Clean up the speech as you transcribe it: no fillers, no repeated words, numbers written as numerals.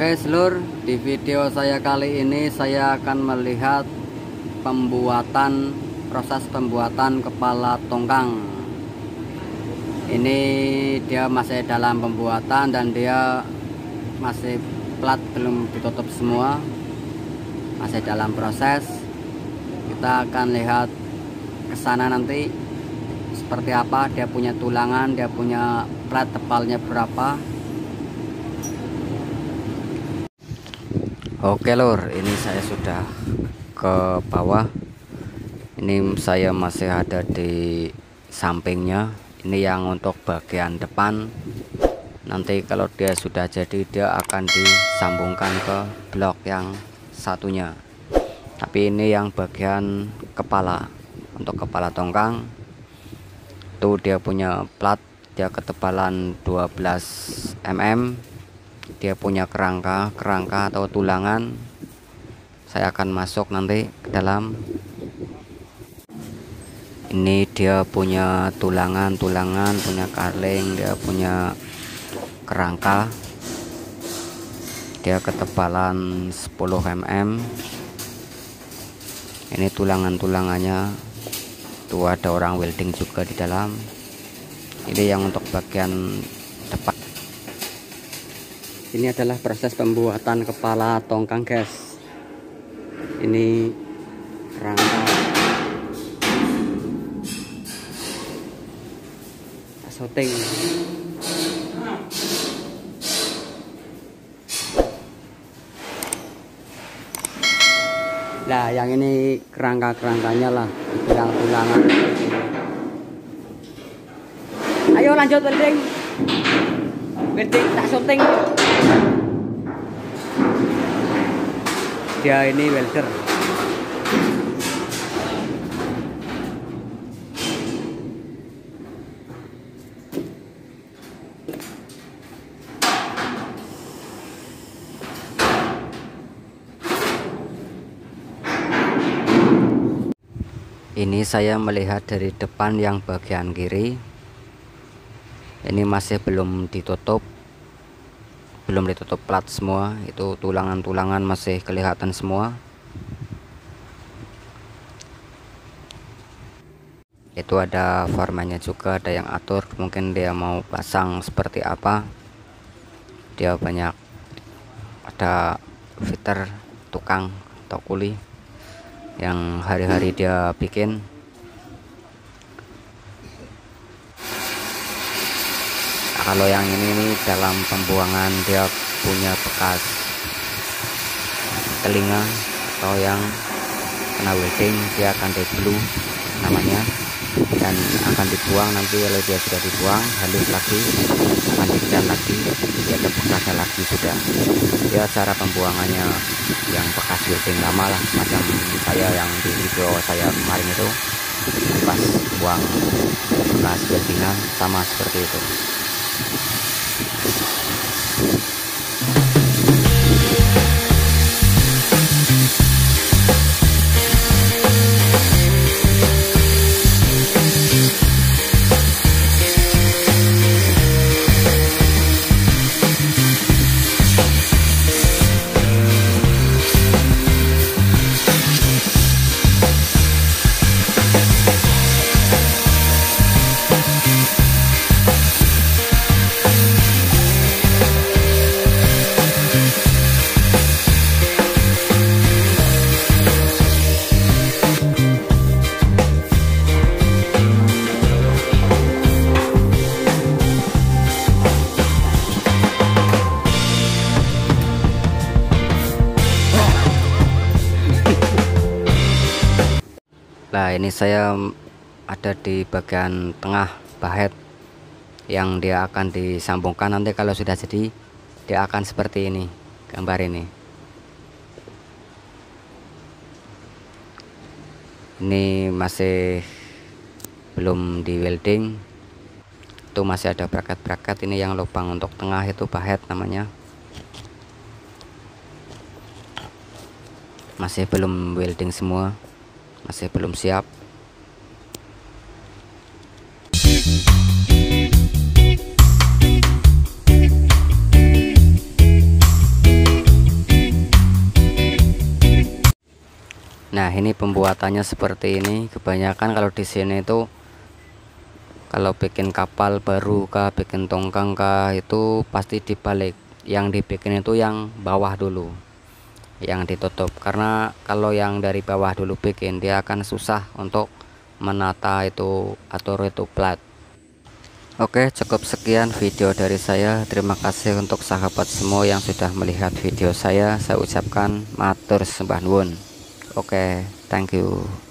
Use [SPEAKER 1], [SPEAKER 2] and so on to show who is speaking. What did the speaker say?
[SPEAKER 1] Oke seluruh, di video saya kali ini saya akan melihat proses pembuatan kepala tongkang. Ini dia masih dalam pembuatan dan dia masih plat, belum ditutup semua, masih dalam proses. Kita akan lihat ke sana nanti seperti apa, dia punya tulangan, dia punya plat tepalnya berapa. Oke lur, ini saya sudah ke bawah. Ini saya masih ada di sampingnya. Ini yang untuk bagian depan. Nanti kalau dia sudah jadi, dia akan disambungkan ke blok yang satunya. Tapi ini yang bagian kepala. Untuk kepala tongkang itu dia punya plat, dia ketebalan 12 mm. Dia punya kerangka atau tulangan. Saya akan masuk nanti ke dalam. Ini dia punya tulangan, punya karling, dia punya kerangka. Dia ketebalan 10 mm. Ini tulangannya. Tuh ada orang welding juga di dalam. Ini yang untuk bagian depan. Ini adalah proses pembuatan kepala tongkang, guys. Ini kerangka, syuting. Nah, yang ini kerangkanya lah, yang tulangan. Ayo lanjut welding tak syuting. Dia ini welder. Ini saya melihat dari depan yang bagian kiri. Ini masih belum ditutup plat semua. Itu tulangan masih kelihatan semua. Itu ada foreman-nya juga, ada yang atur, mungkin dia mau pasang seperti apa. Dia banyak, ada fitter, tukang atau kuli yang hari-hari dia bikin. Kalau yang ini dalam pembuangan, dia punya bekas telinga atau yang kena welding, dia akan di-blue namanya, dan akan dibuang. Nanti kalau dia sudah dibuang, halus lagi, akan dicat lagi, dia ada bekasnya lagi sudah. Ya cara pembuangannya yang bekas welding lama lah, macam saya yang di video saya kemarin itu, pas buang bekas weldingan sama seperti itu. Nah, ini saya ada di bagian tengah bahet yang dia akan disambungkan. Nanti kalau sudah jadi, dia akan seperti ini, gambar ini. Ini masih belum di welding. Itu masih ada bracket. Ini yang lubang untuk tengah itu bahet namanya. Masih belum welding semua. Masih belum siap. ini pembuatannya seperti ini. Kebanyakan kalau di sini itu kalau bikin kapal baru kah, bikin tongkang kah, itu pasti dibalik. Yang dibikin itu yang bawah dulu, yang ditutup, karena kalau yang dari bawah dulu bikin, dia akan susah untuk menata itu atau itu plat. Oke, cukup sekian video dari saya. Terima kasih untuk sahabat semua yang sudah melihat video saya. Saya ucapkan matur sembah nuwun. Oke, thank you.